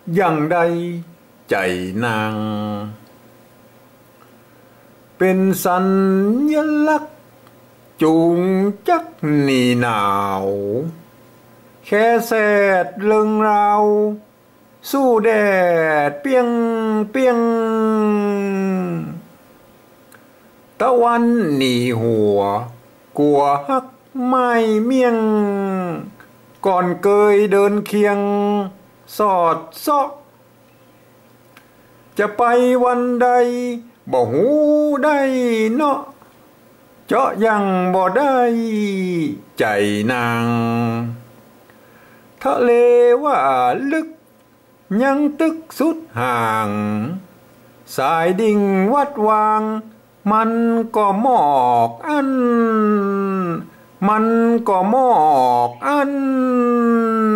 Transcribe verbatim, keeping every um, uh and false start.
อย่างใดใจนางเป็นสัญลักษณ์จูงจักหนีหนาวแค่แสดเรื่องราวสู้แดดเปียงเปียงตะวันหนีหัวกลัวฮักไม่เมียงก่อนเคยเดินเคียงสอดซอกจะไปวันใดบ่หูได้เนาะเจาะยังบ่ได้ใจนางทะเลว่าลึกยังตึกสุดห่างสายดิ่งวัดวางมันก็หมอกอันมันก็หมอกอัน